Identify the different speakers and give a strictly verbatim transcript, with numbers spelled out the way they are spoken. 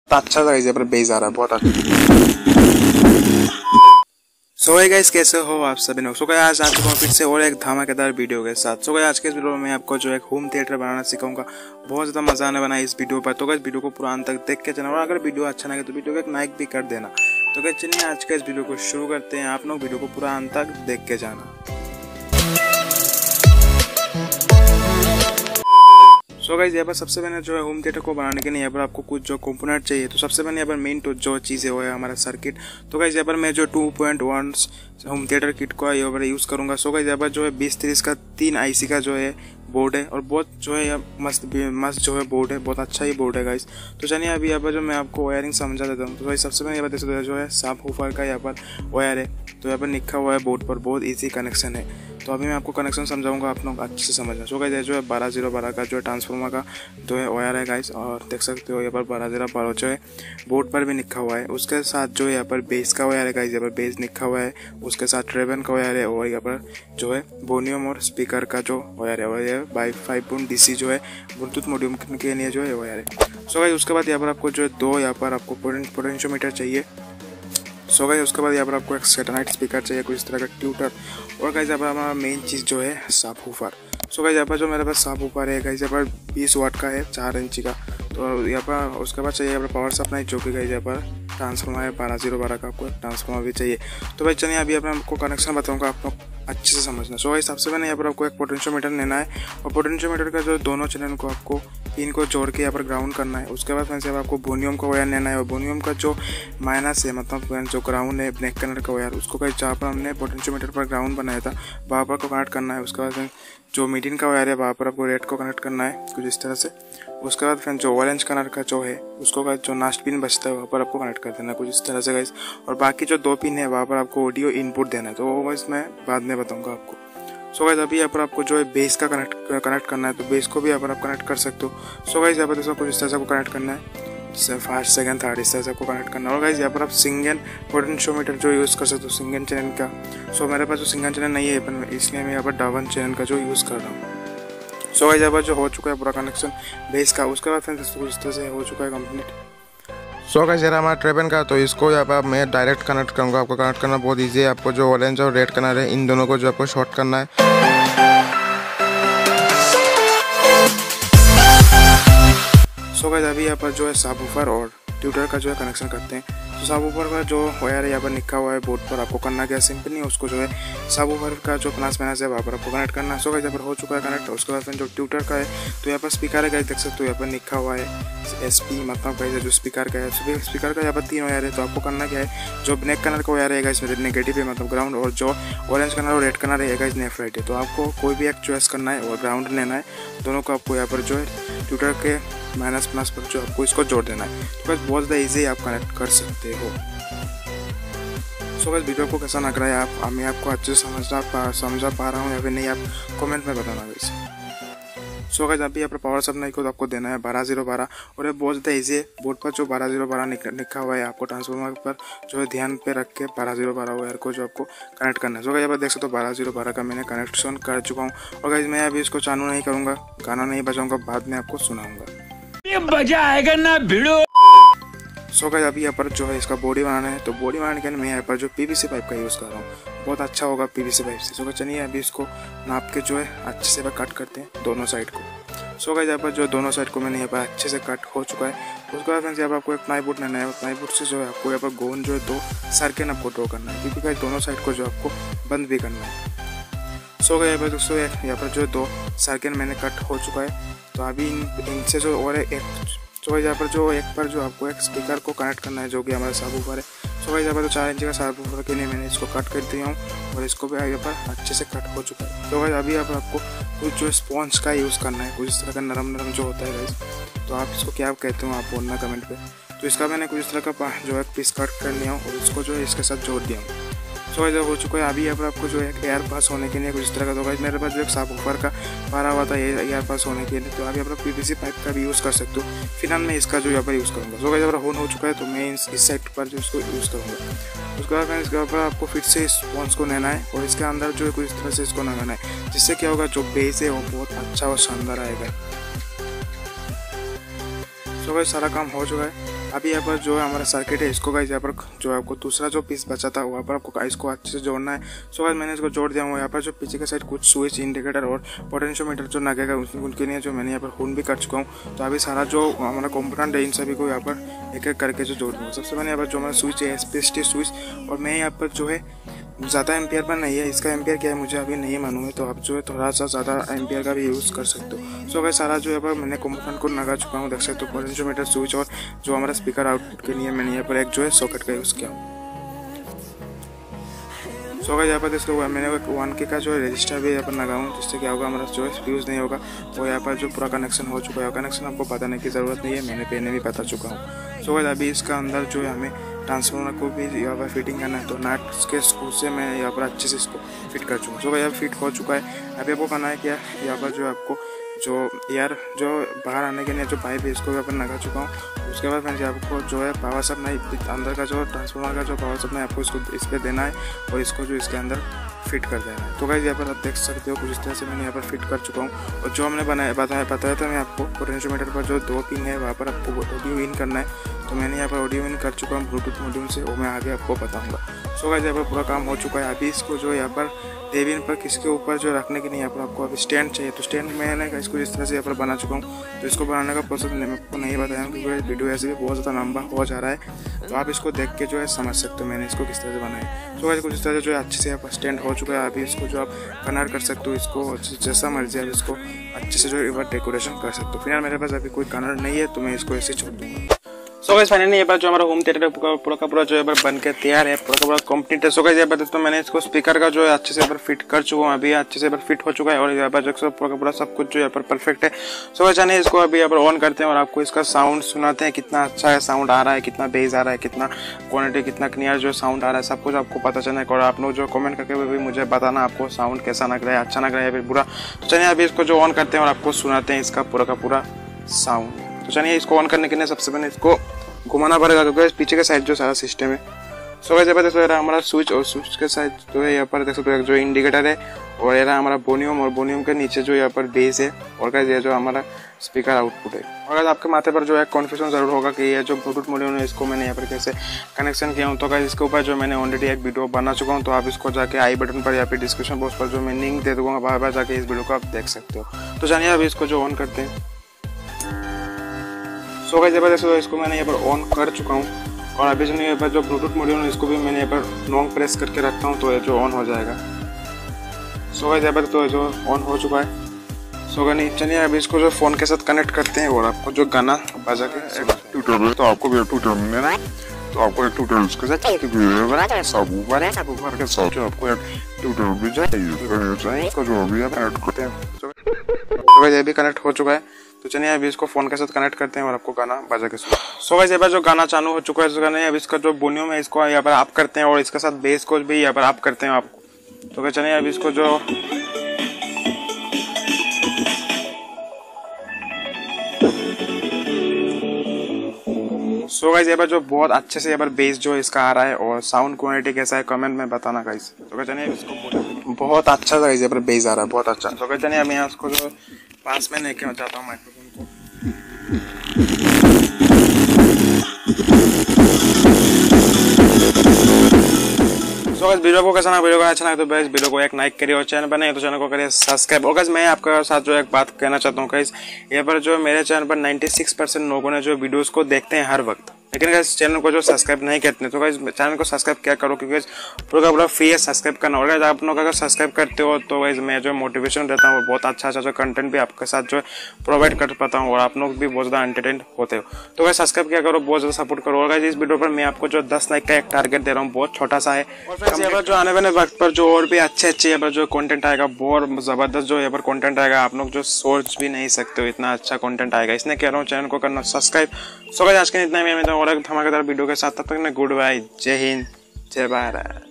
Speaker 1: अच्छा सा गाइस, पर बेस आ रहा है बहुत अच्छा। सो so, गाइस कैसे हो आप सभी लोग। सो so, आज आ चुका हूँ फिर से और एक धमाकेदार वीडियो के साथ। सो so, आज के इस वीडियो में मैं आपको जो एक होम थिएटर बनाना सिखाऊंगा। बहुत ज़्यादा मजा आने बना इस वीडियो पर। तो गाइस वीडियो को पूरा अंत तक देख के चलना, और अगर वीडियो अच्छा लगे तो वीडियो को एक लाइक भी कर देना। तो गाइस चलिए आज के इस वीडियो को शुरू करते हैं। आप लोग वीडियो को पूरा अंत तक देख के जाना। सो so गाइस यहाँ पर सबसे पहले जो है होम थिएटर को बनाने के लिए यहाँ पर आपको कुछ जो कंपोनेंट चाहिए। तो सबसे पहले यहाँ पर मेन तो जो चीज़ है वो है हमारा सर्किट। तो गाइस यहाँ पर मैं जो two point one home theatre kit को यहाँ पर यूज़ करूँगा। सो गाइस यहाँ पर जो है बीस तीस का तीन आईसी का जो है बोर्ड है, और बहुत जो है मस्त मस्त जो है बोर्ड है, बहुत अच्छा ही बोर्ड है गाइस। तो चलिए अभी यहाँ पर जो मैं आपको वायरिंग समझा देता हूँ। तो गाइस सबसे पहले यहाँ पर देख जो है सबवूफर का यहाँ पर वायर है। तो यहाँ पर लिखा हुआ है बोर्ड पर, बहुत ईजी कनेक्शन है। तो अभी मैं आपको कनेक्शन समझाऊंगा, आप लोग अच्छे से समझना। सो गाइस जो है बारह जीरो बारह का जो है ट्रांसफार्मर का जो है वायर है गाइस, और देख सकते हो यहाँ पर बारह जीरो बारह जो है बोर्ड पर भी लिखा हुआ है। उसके साथ जो है यहाँ पर बेस का वायर है गाइस, यहाँ पर बेस लिखा हुआ है। उसके साथ ट्रेवन का वायर है, और यहाँ पर जो है वॉल्यूम और स्पीकर का जो वायर है वो है by five point D C जो है ब्लूटूथ मॉड्यूल के लिए जो है वायर है। सो गाइस उसके बाद यहाँ पर आपको जो है दो यहाँ पर आपको पोटेंशियोमीटर चाहिए। सो so गाइस उसके बाद यहाँ पर आपको एक सैटेलाइट स्पीकर चाहिए, कुछ इस तरह का ट्यूटर, और गाइस यहाँ पर हमारा मेन चीज़ जो है सबवूफर। सो गाइस यहाँ पर जो मेरे पास सबवूफर है गाइस यहाँ पर बीस वाट का है, चार इंची का। तो यहाँ पर उसके बाद चाहिए यहाँ पर पावर सप्लाई, जो कि गाइस यहाँ पर ट्रांसफार्मर है बारह जीरो बारह का, आपको ट्रांसफार्मर भी चाहिए। तो भाई चलिए अभी अपने आपको कनेक्शन बताऊँगा, आप लोग अच्छे से समझना। सो गाइस सबसे पहले यहाँ पर आपको एक पोटेंशियोमीटर लेना है, और पोटेंशियोमीटर का जो दोनों चैनल को आपको पिन को जोड़ के यहाँ पर ग्राउंड करना है। उसके बाद फिर से आपको वॉल्यूम का वायर लेना है, और वॉल्यूम का जो माइनस है मतलब जो ग्राउंड है ब्लैक कलर का वायर, उसको कहीं जहाँ पर हमने पोटेंशियोमीटर पर ग्राउंड बनाया था वहाँ पर को कनेक्ट करना है। उसके बाद जो मीडियम का वायर है वहाँ पर आपको रेड को कनेक्ट करना है कुछ इस तरह से। उसके बाद फिर जो ऑरेंज कलर का जो है उसको का जो लास्ट पिन बचता है वहाँ पर आपको कनेक्ट कर देना है कुछ इस तरह से गाइस। और बाकी जो दो पिन है वहाँ पर आपको ऑडियो इनपुट देना है, तो वो गाइस मैं बाद में बताऊँगा आपको। सो गाइस अभी यहाँ पर आपको जो है बेस का कनेक्ट कनेक्ट करना है, तो बेस को भी यहाँ पर आप कनेक्ट कर सकते हो। सो गाइस यहाँ पर दोस्तों कुछ इस तरह से आपको कनेक्ट करना है, जैसे फर्स्ट सेकंड थर्ड इस तरह से आपको कनेक्ट करना है। और गाइस यहाँ पर आप सिंगल पोटेंशियोमीटर जो यूज़ कर सकते हो सिंगल चैनल का। सो मेरे पास जो सिंगल चैनल नहीं है पर इसलिए मैं यहाँ पर डबल चैनल का जो यूज़ कर रहा हूँ। सो गाइस यहाँ पर जो हो चुका है पूरा कनेक्शन बेस का। उसके बाद फिर कुछ इस तरह से हो चुका है कंप्लीट। सो गाइस ये हमारा ट्रेवन का, तो इसको यहाँ पर मैं डायरेक्ट कनेक्ट करूँगा। आपको कनेक्ट करना बहुत ईजी है। आपको जो ऑरेंज और रेड कलर है इन दोनों को जो आपको शॉर्ट करना है। सो गाइस अभी यहाँ पर जो है सबवूफर और ट्यूटर का जो है कनेक्शन करते हैं। तो सबवूफर का जो वायर है यहाँ पर लिखा हुआ है बोर्ड पर, आपको करना क्या सिंपल नहीं, उसको जो है सबवूफर का जो प्लस माइनस है वहाँ पर आपको कनेक्ट करना है। सो गाइस यहाँ पर हो चुका है कनेक्ट। उसके बाद जो ट्यूटर का है तो यहाँ पर स्पीकर है गाइस, देख सकते हो यहाँ पर लिखा हुआ है एस पी, मतलब गाइस जो स्पीकर का है। स्पीकर का यहाँ पर तीन वायर है, तो आपको करना क्या है, जो ब्लैक कलर का वायर है गाइस मेरे नेगेटिव है मतलब ग्राउंड, और जो ऑरेंज कलर और रेड कलर है गाइस लेफ्ट राइट है। तो आपको कोई भी एक चॉइस करना है और ग्राउंड लेना है। दोनों को आपको यहाँ पर जो है ट्यूटर के माइनस प्लस पर जो आपको इसको जोड़ देना है। तो बस बहुत ज़्यादा ईजी आप कनेक्ट कर सकते हो। सो बस वीडियो को कैसा लग रहा है, आप मैं आपको अच्छे से समझना पा समझा पा रहा हूँ या फिर नहीं, आप कमेंट में बताना वैसे। सो गाइस अभी यहाँ पर पावर सप्लाई को आपको देना है बारह जीरो बारह, और ये बहुत ज़्यादा ईजी है। बोर्ड पर जो बारह जीरो बारह लिखा हुआ है आपको ट्रांसफार्मर पर जो है ध्यान पे रख के बारह जीरो बारह वायर को जो आपको कनेक्ट करना है। सो गाइस यहाँ पर देख सकते हो बारह जीरो बारह का मैंने कनेक्शन कर चुका हूँ। और गाइस मैं अभी इसको चालू नहीं करूँगा, गाना नहीं बजाऊँगा, बाद में आपको सुनाऊँगा,
Speaker 2: ये मजा आएगा ना भिड़ो।
Speaker 1: सो गाइस अभी यहाँ पर जो है इसका बॉडी बनाना है। तो बॉडी बनाने के लिए मैं यहाँ पर जो पीवीसी पाइप का यूज़ कर रहा हूँ, बहुत अच्छा होगा पीवीसी पाइप से। सो गाइस चलिए अभी इसको नाप के जो है अच्छे से कट करते हैं दोनों साइड को। सो गाइस यहाँ पर जो दोनों साइड को मैंने यहाँ पर अच्छे से कट हो चुका है। उसके बाद यहाँ पर आपको एक प्लाईवुड लेना है, प्लाईवुड से जो है आपको यहाँ पर गोंद जो है दो सर्कल आपको ड्रॉ करना है, क्योंकि गाइस दोनों साइड को जो आपको बंद भी करना है। सो गाइस यहाँ पर दोस्तों यहाँ पर जो है दो सर्कल मैंने कट हो चुका है। तो अभी इनसे जो और एक सो गाइस यहाँ पर जो एक पर जो आपको एक स्पीकर को कनेक्ट करना है, जो कि हमारा सबवूफर है। सो गाइस यहाँ पर तो चार इंच का सबवूफर के लिए मैंने इसको कट कर दिया हूँ, और इसको भी यहाँ पर अच्छे से कट हो चुका है। तो गाइस अभी यहाँ पर आपको कुछ जो स्पॉन्ज का यूज़ करना है, कुछ इस तरह का नरम नरम जो होता है गाइस, तो आप इसको क्या कहते हो आप बोलना कमेंट पे। तो इसका मैंने कुछ इस तरह का जो है पीस कट कर लिया हूँ, और इसको जो है इसके साथ जोड़ दिया हूँ। सो गाइस हो चुका है। अभी यहाँ पर आपको जो है एयर पास होने के लिए कुछ इस तरह का, तो गाइस मेरे पास जो एक सबवूफर का पारा हुआ था एयर पास होने के लिए, तो अभी आप पीवीसी पाइप का भी यूज़ कर सकते हो। फिलहाल मैं इसका जो यहाँ पर यूज़ करूँगा। सो गाइस यहाँ पर ऑन हो चुका है, तो मैं इस इस साइड पर जो इसको यूज़ करूँगा। उसके बाद मैं इसके ऊपर आपको फिर से स्पॉन्ज को लेना है, और इसके अंदर जो है कुछ इस तरह से इसको लगाना है, जिससे क्या होगा जो बेस है वो बहुत अच्छा और शानदार आएगा। सो गाइस सारा काम हो चुका है। अभी यहाँ पर जो है हमारा सर्किट है इसको गाइस यहाँ पर जो आपको दूसरा जो पीस बचा था वहाँ पर आपको इसको अच्छे से जोड़ना है। सो गाइस मैंने इसको जोड़ दिया हूँ। यहाँ पर जो पीछे के साइड कुछ स्विच, इंडिकेटर और पोटेंशियोमीटर जो लगेगा उनके लिए जो मैंने यहाँ पर हुन भी कर चुका हूँ। तो अभी सारा जो हमारा कंपोनेंट है इन सभी को यहाँ पर एक एक करके जो जोड़ दूँगा। सबसे पहले यहाँ पर जो हमारा स्विच है S P S T switch, और मैं यहाँ पर जो है ज़्यादा एम्पियर पर नहीं है, इसका एम्पियर क्या है मुझे अभी नहीं मालूम है, तो आप जो है थोड़ा सा ज़्यादा एम्पियर का भी यूज़ कर सकते हो। सो गाइस सारा जो है पर मैंने कंपोनेंट को लगा चुका हूँ, देख सकते हो पोटेंशियोमीटर, स्विच और जो हमारा स्पीकर आउटपुट के लिए मैंने यहाँ पर एक जो है सॉकेट का यूज़ किया हूँ। सो गाइस यहाँ पर देखो मैंने वन के का जो है रजिस्टर भी यहाँ पर लगा हूँ, जिससे क्या होगा हमारा जो है फ्यूज़ नहीं होगा। वो यहाँ पर जो पूरा कनेक्शन हो चुका है, कनेक्शन आपको बताने की ज़रूरत नहीं है, मैंने पहले भी बता चुका हूँ। सो गाइस अभी इसका अंदर जो है हमें ट्रांसफार्मर को भी यहाँ पर फिटिंग करना है, तो नट के स्क्रू से मैं यहाँ पर अच्छे से इसको फिट कर चुका हूँ। सो यहाँ फिट हो चुका है। अभी आपको करना है क्या, यहाँ पर जो आपको जो एयर जो बाहर आने के लिए जो पाइप है इसको यहाँ पर लगा चुका हूँ। उसके बाद मैंने आपको जो है पावर सप्लाई अंदर का जो ट्रांसफार्मर का जो पावर सप्लाई आपको इसको इस पर देना है और इसको जो इसके अंदर फिट कर देना है। तो गाइस यहाँ पर आप देख सकते हो कुछ इस तरह से मैंने यहाँ पर फिट कर चुका हूँ। और जो हमने बनाया बताया बताया था मैं आपको पोटेंशियोमीटर पर जो दो पिन है वहाँ पर आपको ऑडियो इन करना है, तो मैंने यहाँ पर ऑडियो इन कर चुका हूँ ब्लूटूथ मॉड्यूल से, वो मैं आगे आपको बताऊँगा। सो गाइस यहाँ पर पूरा काम हो चुका है। अभी इसको जो यहाँ पर टेबल पर किसके ऊपर जो रखने के लिए यहाँ पर आपको अभी स्टैंड चाहिए, तो स्टैंड मैंने इसको इस तरह से यहाँ पर बना चुका हूँ। तो इसको बनाने का प्रोसेस मैं आपको नहीं बताया क्योंकि वीडियो ऐसे भी बहुत ज़्यादा लंबा हो जा रहा है, तो आप इसको देख के जो है समझ सकते हो मैंने इसको किस तरह से बनाया। तो गाइस कुछ इस तरह से जो है अच्छे से यहाँ पर स्टैंड हो चुका है। अभी इसको जो आप कन्वर्ट कर सकते हो, इसको जैसा मर्जी आप इसको अच्छे से जो है डेकोरेशन कर सकते हो। फिलहाल मेरे पास अभी कोई कन्वर्ट नहीं है, तो मैं इसको ऐसे छोड़ दूँगा। सो गाइस फाइनली ये बार जो हमारा होम थिएटर पूरा का पूरा जो है बन के तैयार है, पूरा का पूरा कंप्लीट है। सो गाइस ये बार दोस्तों मैंने इसको स्पीकर का जो है अच्छे से यहाँ पर फिट कर चुका हूँ, अभी अच्छे से यहाँ पर फिट हो चुका है और यहाँ पर जो पूरा का पूरा सब कुछ जो यहाँ पर परफेक्ट है। सो गाइस जाने इसको अभी यहाँ पर ऑन करते हैं और आपको इसका साउंड सुनाते हैं, कितना अच्छा है साउंड आ रहा है, कितना बेस आ रहा है, कितना क्वालिटी, कितना क्लियर जो साउंड आ रहा है, सब कुछ आपको पता चलना है। और आप लोग जो कमेंट करके भी मुझे बताना आपको साउंड कैसा लग रहा है, अच्छा लग रहा है या फिर बुरा। तो चलिए अभी इसको जो ऑन करते हैं और आपको सुनाते हैं इसका पूरा का पूरा साउंड। तो चलिए इसको ऑन करने के लिए सबसे पहले इसको घुमाना पड़ेगा क्योंकि पीछे के साइड जो सारा सिस्टम है। सो गाइस यहाँ पर हमारा स्विच और स्विच के साइड जो है यहाँ पर देख सकते हो जो इंडिकेटर है और ये रहा हमारा वॉल्यूम और वॉल्यूम के नीचे जो यहाँ पर बेस है और गाइस ये जो हमारा स्पीकर आउटपुट है। और गाइस आपके माथे पर जो है कन्फ्यूजन जरूर होगा कि ये जो ब्लूटूथ मॉड्यूल है इसको मैंने यहाँ पर कैसे कनेक्शन किया हूँ। तो गाइस इसके ऊपर जो मैंने ऑलरेडी एक वीडियो बना चुका हूँ, तो आप इसको जाके आई बटन पर या फिर डिस्क्रिप्शन बॉक्स पर जो मैं लिंक दे दूँगा वहाँ पर जाके इस वीडियो को आप देख सकते हो। तो जानिए अभी इसको जो ऑन करते हैं। सो गाइस जबरदस्त इसको मैंने यहाँ पर ऑन कर चुका हूँ और अभी जो यहाँ पर जो ब्लूटूथ मॉड्यूल है इसको भी मैंने यहाँ पर लॉन्ग प्रेस करके रखता हूँ, तो ये जो ऑन हो जाएगा। सो गाइस यहाँ पर तो जो ऑन हो चुका है। सो गाइस चलिए अभी इसको जो फ़ोन के साथ कनेक्ट करते हैं और आपको जो गाना बजा के
Speaker 3: ट्यूटोरियल तो आपको भी ट्यूटोरियल मिलेगा, तो आपको एक ट्यूटोरियल उसके साथ सब ऊपर है, सब ऊपर के साथ जो आपको एक ट्यूटोरियल भी चाहिए इसको जो भी आप ऐड करते हैं।
Speaker 1: तो गाइस ये भी कनेक्ट हो चुका है, तो चलिए अभी इसको फोन के साथ कनेक्ट करते हैं और आपको गाना बजा के सुनो। सो गाइस ये बार जो गाना चालू हो चुका है इस गाने अभी इसका जो वॉल्यूम है इसको यहाँ पर आप करते हैं और इसके साथ बेस को भी यहाँ पर आप करते हैं आपको। तो चलिए अभी इसको जो सो गाइस ये बार जो बहुत अच्छे से यहाँ पर बेस जो इसका आ रहा है और साउंड क्वालिटी कैसा है कमेंट में बताना गाइस। तो चलिए इसको बहुत अच्छा सा यहाँ पर बेस आ रहा है, बहुत अच्छा। तो चलिए अब यहाँ इसको जो पास में लेके जाता हूँ माइक्रोफोन को। सो गाइस वीडियो को कैसा लगा, वीडियो को अच्छा लगा तो गाइस वीडियो को एक लाइक करिए और चैनल पर नए तो चैनल को करिए सब्सक्राइब। और गाइस मैं आपके साथ जो एक बात कहना चाहता हूँ गाइस, यहाँ पर जो मेरे चैनल पर छियानवे परसेंट लोगों ने जो वीडियोस को देखते हैं हर वक्त, लेकिन गाइस चैनल को जो सब्सक्राइब नहीं करते हैं, तो गाइस चैनल को सब्सक्राइब क्या करो क्योंकि पूरा पूरा फ्री है सब्सक्राइब करना। और गाइस आप लोग अगर सब्सक्राइब करते हो तो गाइस मैं जो मोटिवेशन रहता हूँ बहुत अच्छा अच्छा जो कंटेंट भी आपके साथ जो है प्रोवाइड कर पाता हूँ और आप लोग भी बहुत ज़्यादा एंटरटेन होते हो। तो गाइस सब्सक्राइब क्या करो, बहुत ज़्यादा सपोर्ट करो। और गाइस इस वीडियो पर मैं आपको जो दस लाइक का एक टारगेट दे रहा हूँ, बहुत छोटा सा है। और गाइस यहाँ पर जो आने वाले वक्त पर जो और भी अच्छे अच्छे यहाँ पर जो कंटेंट आएगा, बहुत ज़बरदस्त जो यहाँ पर कंटेंट आएगा, आप लोग जो सोच भी नहीं सकते हो इतना अच्छा कंटेंट आएगा। इसलिए कह रहा हूँ चैनल को करना सब्सक्राइब। सो गाइस आज के इतना ही मैं और एक धमाकेदार वीडियो के साथ, तब तक गुड बाय, जय हिंद, जय भारत।